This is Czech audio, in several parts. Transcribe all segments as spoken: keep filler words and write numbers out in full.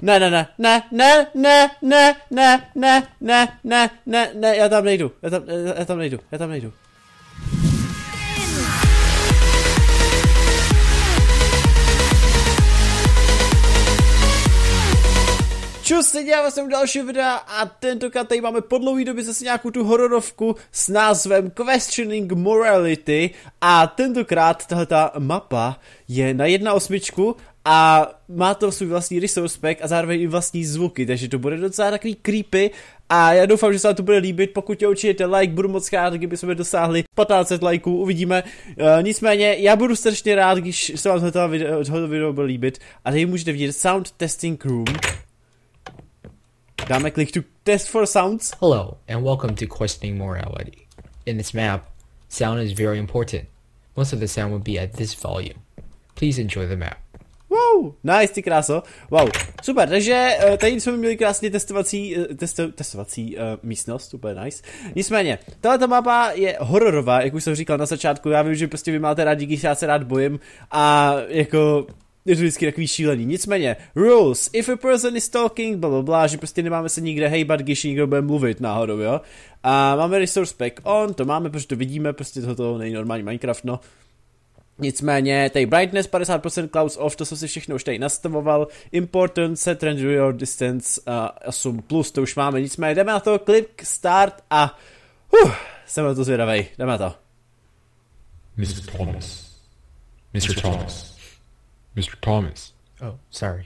ne, ne, ne, ne, ne, ne, ne, ne, ne, ne, ne, ne, ne, já tam nejdu, já tam, já tam nejdu, já tam nejdu. Čus, teď já jsem u dalšího videa a tentokrát tady máme po dlouhý době zase nějakou tu hororovku s názvem Questioning Morality a tentokrát tahleta mapa je na jedna osmičku a má to svůj vlastní resource pack a zároveň i vlastní zvuky, takže to bude docela takový creepy a já doufám, že se vám to bude líbit, pokud tě určitě like, budu moc rád, kdyby jsme dosáhli patnáct set lajků, uvidíme, uh, nicméně já budu strašně rád, když se vám tohoto video, tohoto video bude líbit a tady můžete vidět Sound Testing Room. Dáme klik to test for sounds. Hello, and welcome to Questioning Morality. In this map, sound is very important. Most of the sound will be at this volume. Please enjoy the map. Wow, nice, ty kráso. Wow, super, takže tady jsme měli krásně testovací, testo, testovací uh, místnost, úplně nice. Nicméně, tato mapa je hororová, jak už jsem říkal na začátku, já vím, že prostě vy máte rádi, když já se rád bojím a jako... je to vždycky takový šílený. Nicméně, rules. If a person is talking, blablabla, že prostě nemáme se nikde hejbat, když někdo bude mluvit náhodou, jo. A máme resource pack on, to máme, protože to vidíme, prostě toto není normální Minecraft, no. Nicméně, tady brightness padesát procent, clouds off, to jsem si všechno už tady nastavoval. Important, set render your distance uh, osm plus, to už máme. Nicméně, jdeme na to, click, start a uh, jsem na to zvědavej, jdeme na to. mister Thomas. mister Thomas. mister Thomas. Oh, sorry.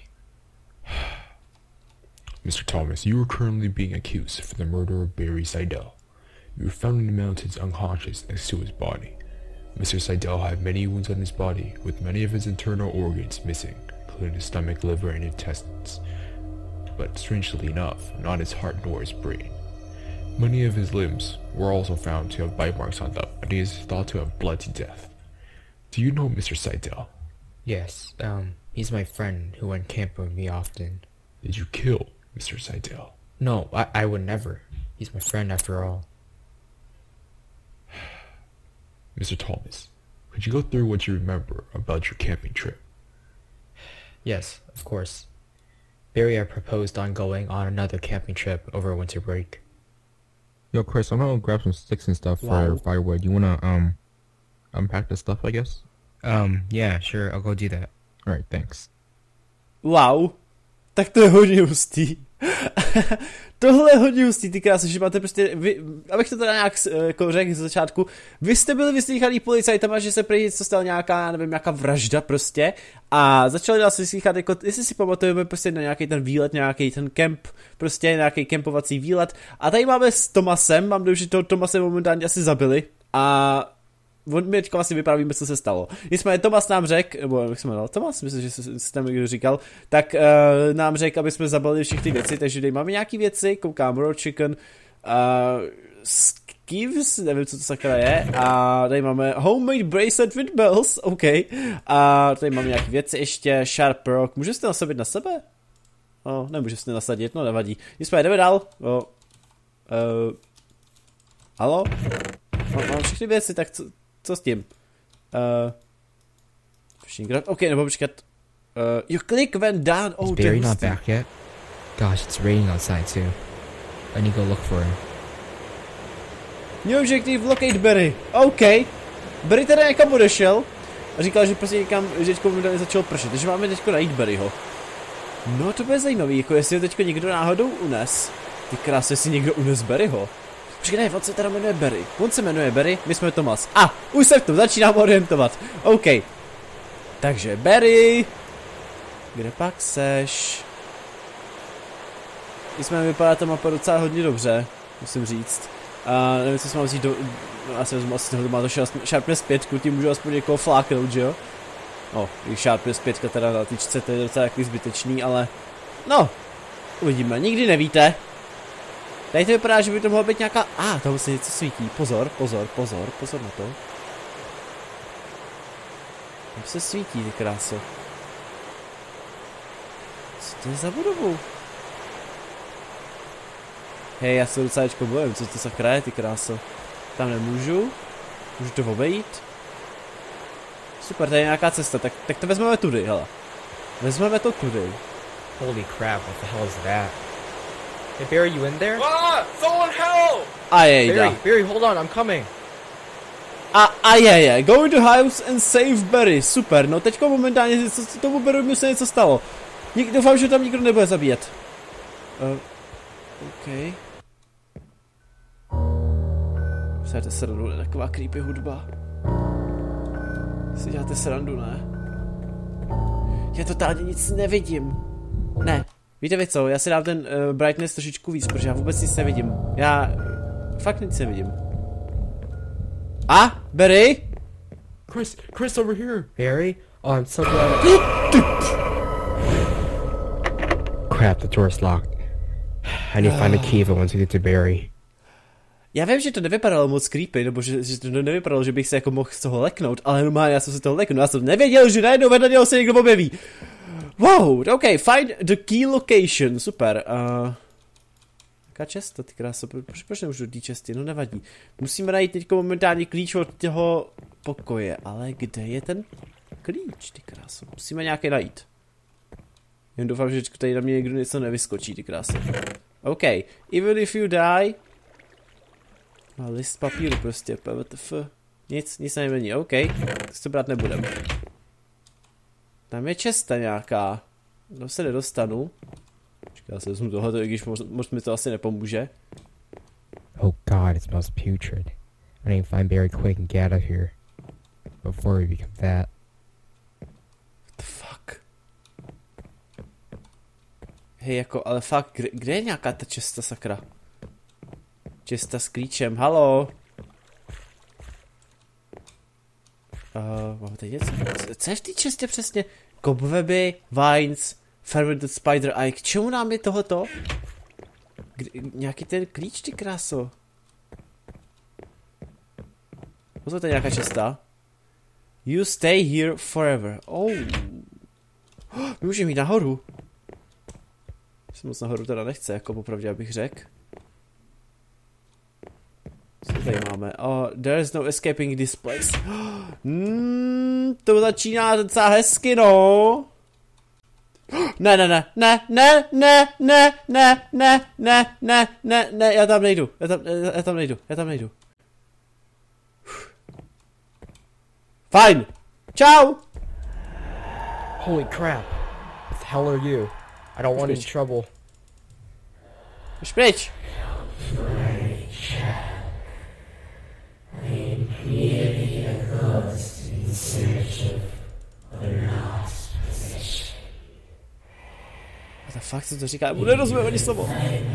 mister Thomas, you are currently being accused for the murder of Barry Seidel. You were found in the mountains unconscious next to his body. Mister Seidel had many wounds on his body, with many of his internal organs missing, including his stomach, liver, and intestines. But strangely enough, not his heart nor his brain. Many of his limbs were also found to have bite marks on them, and he is thought to have bled to death. Do you know Mister Seidel? Yes, um, he's my friend who went camping with me often. Did you kill Mister Seidel? No, I, I would never. He's my friend after all. mister Thomas, could you go through what you remember about your camping trip? Yes, of course. Barry and I proposed on going on another camping trip over winter break. Yo, Chris, I'm gonna grab some sticks and stuff Wow. for firewood. You wanna um unpack the stuff, I guess? Um, yeah, sure, I'll go do that. Alright, thanks. Wow, tak to je hodně hustý. Tohle je hodně hustý, ty krásy, že máte prostě, vy, abych to teda nějak jako řekl z začátku, vy jste byli vyslýchaný policajtama, že se prý něco stala nějaká, nevím, nějaká vražda prostě a začali nás vyslýchat, jako, jestli si pamatujeme prostě na nějaký ten výlet, nějaký ten kemp, prostě nějaký kempovací výlet a tady máme s Tomasem, mám dojem, že toho Tomase momentálně asi zabili a on mi teďka vlastně vyprávíme, co se stalo. Nicméně Tomas nám řekl, nebo jak se jmenoval, Tomas, myslím, že jsi tam někdo říkal, tak uh, nám řekl, aby jsme zabalili všechny věci, takže tady máme nějaký věci, koukám, raw chicken, uh, skivs, nevím, co to sakra je, a tady máme homemade bracelet with bells, OK, a tady máme nějaké věci ještě, sharp rock, můžeš to nasadit na sebe? No, nemůžeš to nasadit, no nevadí. Nicméně jdeme dál, oh. uh, halo? Mám, mám všechny věci, tak co? Co s tím? Uh, fishing rod. OK, nebo počkat. Uh, your click went down. Oh, Is Barry not back yet? Gosh, it's raining outside too. I need to go look for him. New objective, locate Barry. OK. Barry teda někam odešel a říkal, že prostě někam, že teďko mu začalo pršet, takže máme teďko najít Barryho. No to bude zajímavý, jako jestli ho teďko někdo náhodou unes. Ty krásy, jestli někdo unes Barryho. Počkej, ne, on se teda jmenuje Barry. On se jmenuje Barry, my jsme Tomas. A, ah, už se v tom začínám orientovat. OK. Takže Barry. Kde pak seš? Jsme vypadá ta mapa docela hodně dobře, musím říct. A nevím, co jsme mám vzít do... No, asi vezmu asi toho, má to Sharpness pět, tím můžu aspoň někoho fláknout, že jo? No, i Sharpness pět teda na tyčce, to je docela takový zbytečný, ale... No, uvidíme, nikdy nevíte. Tady to vypadá, že by to mohla být nějaká... A, ah, tam se něco svítí. Pozor, pozor, pozor, pozor na to. Tam se svítí, ty kráso. Co to je za budovu? Hej, já se docela teďko bojím, co to sakra je, ty kráso. Tam nemůžu. Můžu to obejít. Super, tady je nějaká cesta, tak, tak to vezmeme tudy, hele. Vezmeme to tudy. Holy crap, what the hell is that? Hey Barry, you in there? Ah! Someone help! A jejda. Barry, Barry, hold on, I'm coming. A, a je, je. Go to house and save Barry. Super, no teďko momentálně co, tomu Barrymu se něco stalo. Nik, doufám, že tam nikdo nebude zabíjet. Uh, OK. Děláte srandu, ne? Taková creepy hudba. Si děláte srandu, ne? Já totálně nic nevidím. Ne. Víte vy co, já si dám ten uh, brightness trošičku víc, protože já vůbec nic nevidím. Já fakt nic nevidím. A? Barry? Chris, Chris, over here. Barry? Oh, I'm so glad. Crap, the door's locked. I need to find a key if I want to get to Barry. Já vím, že to nevypadalo moc creepy, nebo že, že to nevypadalo, že bych se jako mohl z toho leknout, ale normálně já jsem se toho leknul, já jsem nevěděl, že najednou vedle něho se někdo objeví. Wow, ok, find the key location, super. Uh, jaká česta, ty kráso, proč, proč nemůžu do té česty, no nevadí. Musíme najít teď momentálně klíč od toho pokoje, ale kde je ten klíč, ty kráso, musíme nějaké najít. Jen doufám, že tady na mě někdo něco nevyskočí, ty kráso. Ok, even if you die... A list papíru prostě, P V T F. Nic, nic není, OK, tak si to brát nebudem. Tam je česta nějaká. No se nedostanu. Počkej, já se vezmu tohleto, i když moc, moc mi to asi nepomůže. Oh god, it smells putrid. I need to find Barry quick and get out of here. Before we become that. What the fuck? Hej, jako, ale fakt, kde, kde je nějaká ta česta, sakra? Česta s klíčem, halo? Uh, máme tady něco? Co je v té čestě přesně? Cobweby, vines, fermented spider eye. K čemu nám je tohleto? Kdy, nějaký ten klíč, ty kráso. Pozor, to je nějaká česta. You stay here forever. Oh. My můžeme jít nahoru. Jsem moc nahoru teda nechce, jako popravdě, abych řekl. Co tady máme? Oh, there is no escaping this place. Mm, to začíná docela hezky, no. Ne, ne, ne, ne, ne, ne, ne, ne, ne, ne, ne, ne, ne, já tam nejdu, já tam, já tam nejdu, já tam nejdu. Fajn, čau. Holy crap. What the hell are you? I don't want any trouble. Už pryč. What the fuck, co to říká? Budu nerozumím ani slovo.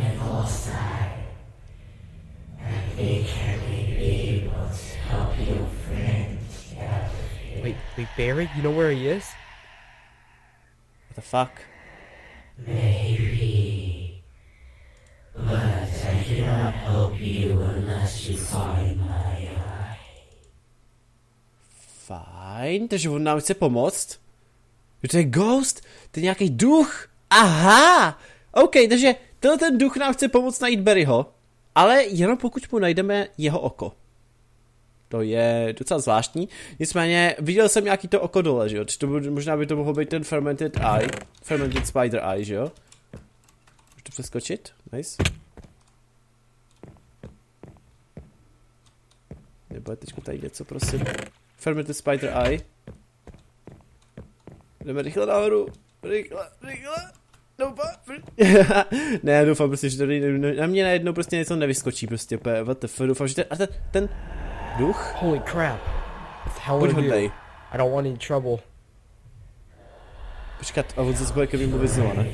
Wait, wait, Barry, you know where he is? What the fuck? Maybe, but I cannot help you unless you find my eye. Fajn, takže on nám chce pomoct. Jo, to je ghost, to je nějaký duch. Aha, OK, takže tenhle ten duch nám chce pomoct najít Barryho, ale jenom pokud mu najdeme jeho oko. To je docela zvláštní, nicméně viděl jsem nějaký to oko dole, že jo, to by, možná by to mohlo být ten fermented eye, fermented spider eye, že jo. Můžu to přeskočit? Nice. Nebo je teďko tady něco, prosím. Fermented spider eye. Jdeme rychle nahoru. Rychle, rychle. Doufám. Ne, já doufám prostě, že tady na mě najednou prostě něco nevyskočí prostě. What the fuck, doufám, že ten, a ten, ten duch. Holy crap. What the hell Buď are you? hodnej. I don't want any trouble. Počkat, a on zase bude ke mně mluvit znova, ne?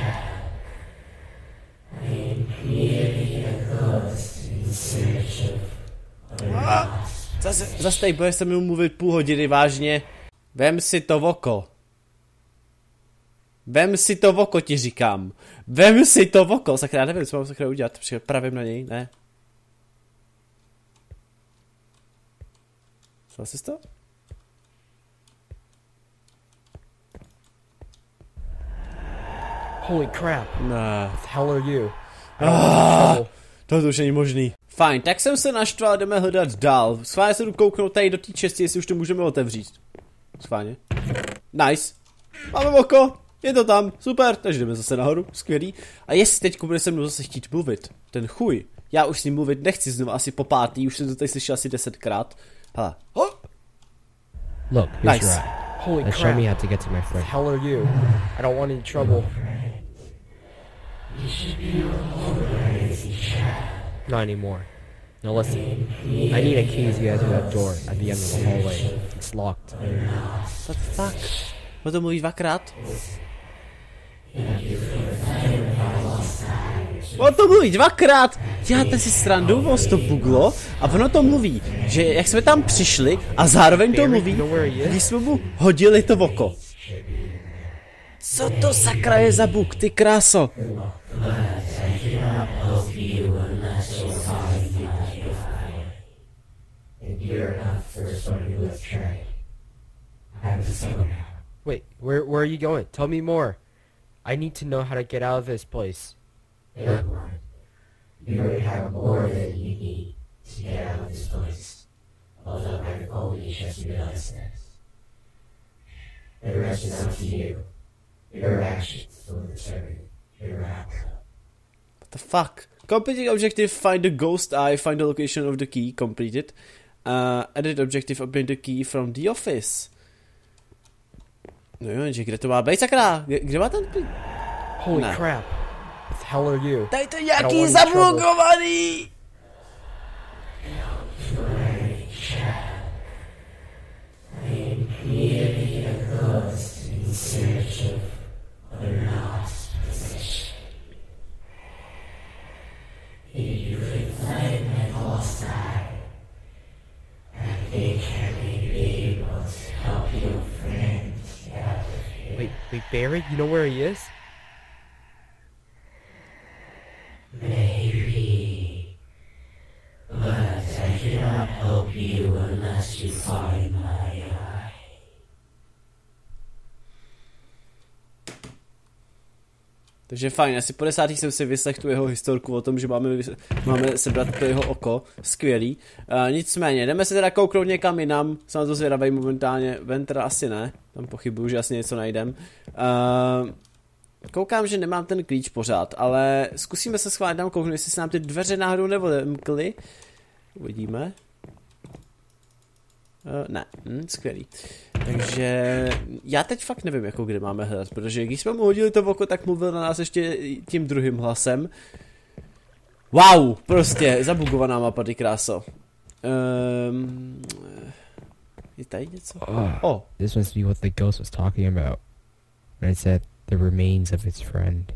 A, zase, zase tady bude se mi mluvit půl hodiny, vážně. Vem si to v oko. Vem si to v oko, ti říkám. Vem si to v oko. Sakra, já nevím, co mám sakra udělat. Pravím na něj, ne? Sval jsi to? Holy crap. Ne. What the hell are you? I don't want any trouble. Tohle už není možný. Fajn, tak jsem se naštval, jdeme hledat dál. Schválně se jdu kouknout tady do té česti, jestli už to můžeme otevřít. Schválně. Nice. Máme oko. je to tam, super, takže jdeme zase nahoru, skvělý. A jestli teď bude se mnou zase chtít mluvit, ten chuj, já už s ním mluvit nechci znovu asi po pátý, už jsem to tady slyšel asi desetkrát. Hele, hop. Look, here's Nice. your app. Holy Now show crap. me how to get to my The friend. hell are you? I don't want any trouble. Not anymore. Now listen, I need a key to get to that door at the end of the hallway. It's locked. What the fuck? O tom mluví dvakrát? O tom mluví dvakrát! Děláte si srandu, ono to buglo a ono to mluví, že jak jsme tam přišli a zároveň to mluví, když jsme mu hodili to oko. Co to sakra je za bug, ty kráso? Wait, where where are you going? Tell me more. I need to know how to get out of this place. Everyone, you already have more than you need to get out of this place. Although I've only just realized this. The rest is up to you. Your actions will determine your outcome. What the fuck? Completing objective, find the ghost eye, find the location of the key, completed. Uh, edit objective, obtain the key from the office. No jo, že kde to má být, sakra? Kde, kde má ten... Holy Nah. crap. What the hell are you? Tady to don't nějaký want any trouble. zablokovaný! Wait, wait, Barry, you know where he is? Maybe. But I cannot help you unless you find my eye. Takže fajn, asi po desátý jsem si vyslechl tu jeho historku o tom, že máme, máme sebrat to jeho oko, skvělý. Uh, nicméně, jdeme se teda kouknout někam jinam, jsem na to zvědavej momentálně, ven teda asi ne, tam pochybuju, že asi něco najdem. Uh, koukám, že nemám ten klíč pořád, ale zkusíme se schválit tam kouknout, jestli se nám ty dveře náhodou nevymkly. Uvidíme. Uh, ne, hm, skvělý. Takže já teď fakt nevím, jako kde máme hledat, protože když jsme mu hodili to oko, tak mluvil na nás ještě tím druhým hlasem. Wow, prostě zabugovaná mapa, ty kráso. Um, je tady něco? Oh, This must be what the ghost was talking about. When it said the remains of its friend.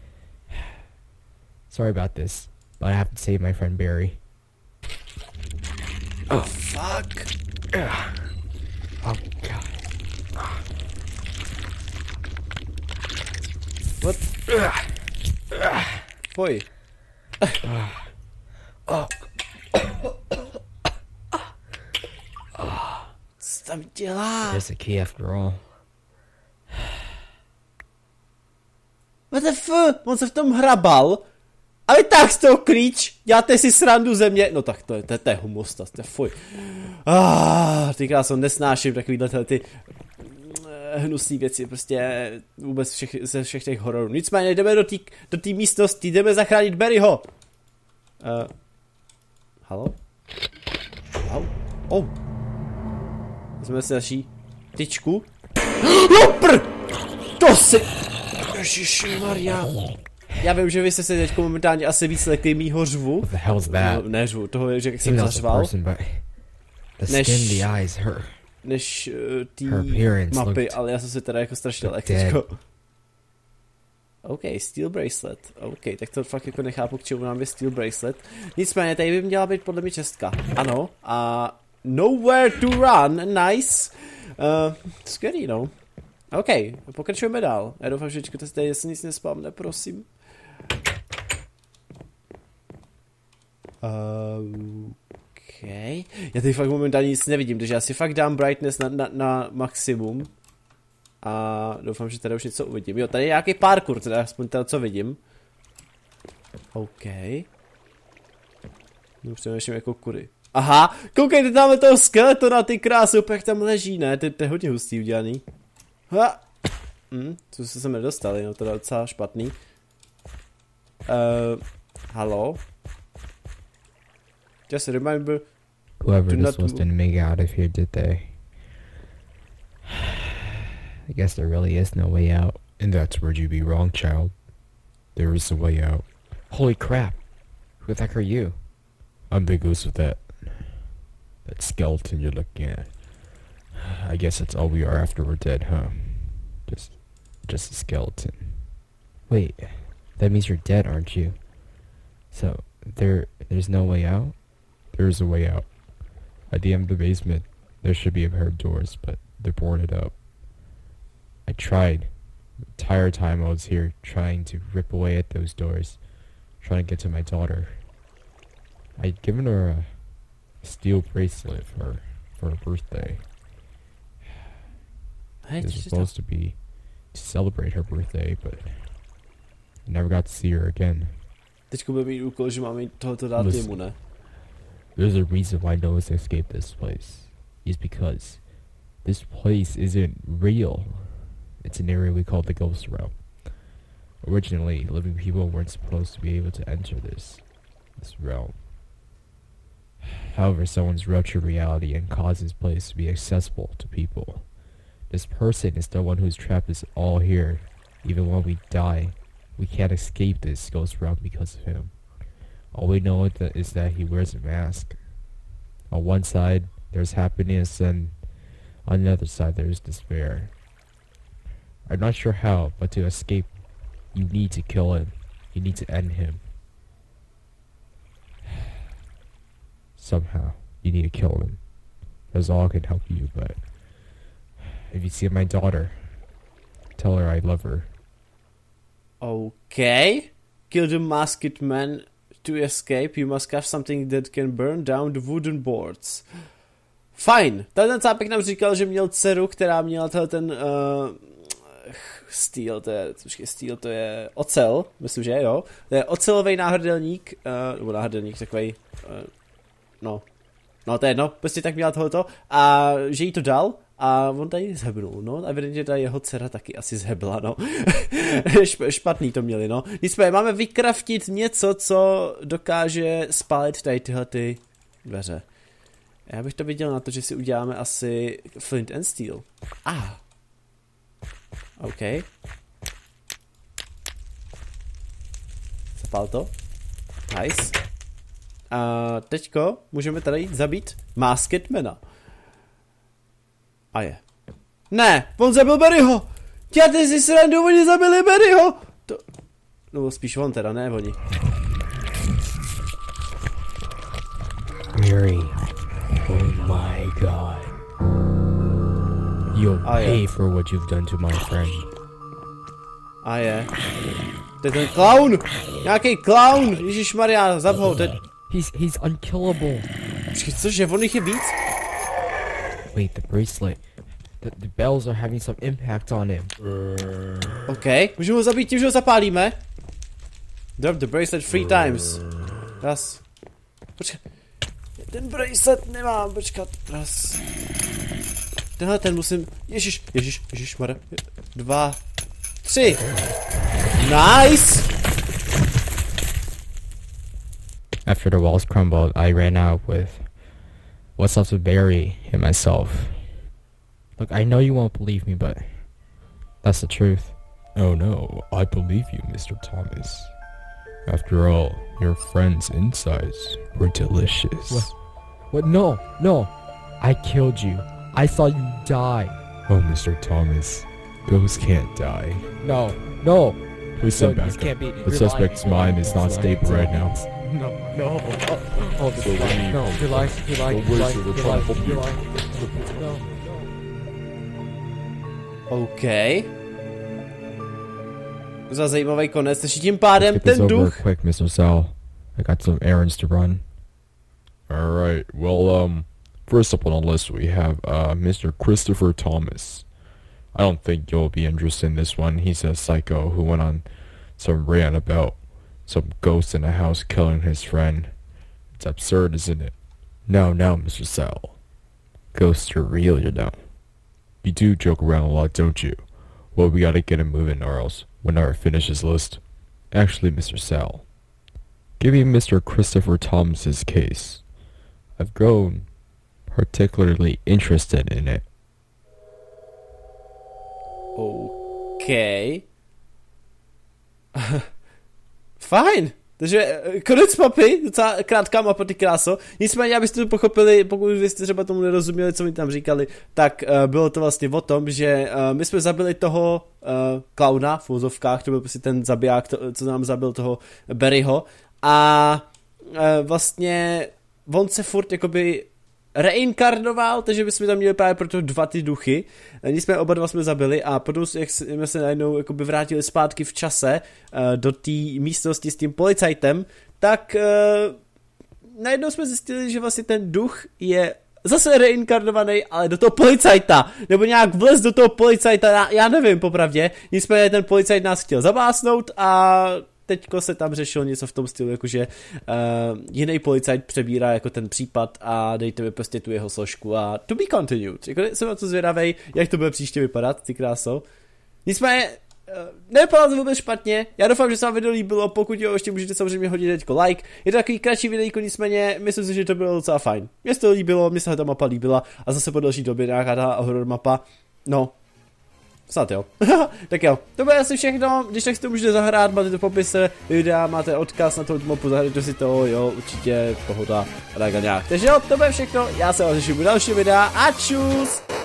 Sorry about this, but I have to save my friend Barry. oh fuck. Oh god. What? Poj. Co tam dělá? There's a key after all. What the f? On se v tom hrabal a vytáhl z toho klíč, děláte si srandu ze mě. No tak to je, to je, to je humostas, to je fuj. Ah, ty kráso, nesnáším takovýhle tyhle ty eh, hnusný věci, prostě vůbec všech, ze všech těch hororů. Nicméně jdeme do té do té místnosti, jdeme zachránit Barryho. Uh, halo? Wow. Oh. Vezmeme si další tyčku. Lopr! To si... Ježišimaria. Já vím, že vy jste se teď momentálně asi víc lekli mýho řvu. What the hell's that? No, ne řvu, toho, že jak I jsem think that's a zařval. person, but the Než- skin, the eyes, her. Než uh, tý Her appearance mapy, looked ale já jsem se teda jako strašně looked lekl. OK, steel bracelet. OK, tak to fakt jako nechápu, k čemu nám je steel bracelet. Nicméně, tady by měla být podle mě čestka. Ano, a nowhere to run, nice. Uh, skvělý, no. OK, pokračujeme dál. Já doufám, že to tady jestli nic nespamne, prosím. Uh, OK. Já tady fakt momentálně nic nevidím, takže já si fakt dám brightness na, na, na maximum. A doufám, že tady už něco uvidím. Jo, tady je nějaký parkour, teda aspoň teda co vidím. OK. No už přemýšlím jako kudy. Aha, koukejte tamhle toho skeletona, ty krásy, úplně jak tam leží, ne? To je hodně hustý udělaný. Ha. Hm, co se sem nedostali, no to je docela špatný. Uh, halo? Just remember... Whoever Do this not was move. didn't make it out of here, did they? I guess there really is no way out. And that's where you'd be wrong, child. There is a way out. Holy crap! Who the heck are you? I'm the ghost of that. That skeleton you're looking at. I guess that's all we are after we're dead, huh? Just, just a skeleton. Wait, that means you're dead, aren't you? So, there, there's no way out? There is a way out. At the end of the basement, there should be a pair of doors, but they're boarded up. I tried. The entire time I was here, trying to rip away at those doors, trying to get to my daughter. I'd given her a steel bracelet for for her birthday. Hej, It was co se supposed to be to celebrate her birthday, but I never got to see her again. Teďko bude mít úkol, že máme tohoto dát Listen. jemu, ne? There's a reason why Noah's escaped this place. It's because this place isn't real. It's an area we call the Ghost Realm. Originally, living people weren't supposed to be able to enter this this realm. However, someone's ruptured reality and caused this place to be accessible to people. This person is the one who's trapped us all here. Even when we die, we can't escape this ghost realm because of him. All we know is that, is that he wears a mask. On one side, there's happiness, and on the other side, there's despair. I'm not sure how, but to escape, you need to kill him. You need to end him. Somehow, you need to kill him. That's all I can help you, but if you see my daughter, tell her I love her. Okay. Kill the masked man to escape. You must have something that can burn down the wooden boards. Fajn. Ten cápek nám říkal, že měl dceru, která měla ten uh, steel, to je, počkej, steel, to je ocel, myslím, že jo. To je ocelový náhrdelník, uh, nebo náhrdelník takovej, uh, no, no to je jedno, prostě tak měla tohoto a že jí to dal a on tady zhebnul, no, a evidentně ta jeho dcera taky asi zhebla, no. Špatný to měli, no. Nicméně máme vykraftit něco, co dokáže spálit tady tyhle ty dveře. Já bych to viděl na to, že si uděláme asi flint and steel. Ah. OK. Zapál to. Nice. A teďko můžeme tady zabít Masked Mana. A je. Ne, on zabil Barryho! Děláte si srandu, oni zabili Barryho! To... No spíš on teda, ne oni. Mary. Oh my god. You'll Oh, yeah. pay for what you've done to my friend. A je. To je ten clown! Nějaký clown! Ježišmarja, zab ho, ten... He's he's unkillable. Počkej, cože, on jich je víc? Wait, the bracelet. The, the bells are having some impact on him. OK, můžeme ho zabít tím, že ho zapálíme. Drop the bracelet three times. Raz. Počkej. Ten bracelet nemám, počkat. Raz. Tenhle ten musím... Ježiš, ježiš, ježiš, mare. Dva. Tři. Nice! After the walls crumbled, I ran out with what's left of Barry and myself. Look, I know you won't believe me, but that's the truth. Oh no, I believe you, Mister Thomas. After all, your friend's insides were delicious. What? What? No, no. I killed you. I saw you die. Oh, Mister Thomas, ghosts can't die. No, no. Please send No, back this can't be- The you're suspect's lying. mind is not stable right now. No, no. Oh, oh this is lying. No, you're lying. You're lying. Don't You're waste lying. it, we're You're trying to lying. help You're you. lying. No. OK. Za zajímavý konec, takže tím pádem Let's get this ten over duch... quick, Mister Sal. I got some errands to run. Alright, well, um, first up on the list we have, uh, Mister Christopher Thomas. I don't think you'll be interested in this one. He's a psycho who went on some rant about some ghost in a house killing his friend. It's absurd, isn't it? No, no, Mister Sal. Ghosts are real, you know. You do joke around a lot, don't you? Well, we gotta get him moving or else we'll never finish his list. Actually, Mister Sal, given Mister Christopher Thomas's case, I've grown particularly interested in it. OK. Fajn. Takže konec mapy, docela krátká mapa, ty kráso. Nicméně, abyste to pochopili, pokud vy jste třeba tomu nerozuměli, co mi tam říkali, tak uh, bylo to vlastně o tom, že uh, my jsme zabili toho uh, klauna v úzovkách, to byl prostě ten zabiják, to, co nám zabil toho Barryho. A uh, vlastně on se furt jakoby reinkarnoval, takže bychom tam měli právě proto dva ty duchy. Nicméně oba dva jsme zabili a potom, jak jsme se najednou jakoby vrátili zpátky v čase uh, do té místnosti s tím policajtem, tak uh, najednou jsme zjistili, že vlastně ten duch je zase reinkarnovaný, ale do toho policajta, nebo nějak vlez do toho policajta, já, já nevím popravdě, nicméně ten policajt nás chtěl zabásnout a teďko se tam řešilo něco v tom stylu, jakože uh, jiný policajt přebírá jako ten případ a dejte mi prostě tu jeho složku a to be continued. Jako jsem na to zvědavej, jak to bude příště vypadat, ty krásou. Nicméně, uh, nevypadalo to vůbec špatně, já doufám, že se vám video líbilo, pokud jo, ještě můžete samozřejmě hodit teďko like. Je to takový kratší videjko, nicméně myslím si, že to bylo docela fajn. Mně se to líbilo, mně se ta mapa líbila a zase po další době nějaká ta horror mapa, no. Snad jo. Tak jo, to bude asi všechno, když tak si to můžete zahrát, máte to v popise videa, máte odkaz na tu mapu, zahrajte si to, jo, určitě, pohoda a tak a nějak. Takže jo, to bude všechno, já se vás těším u dalšího videa a čus!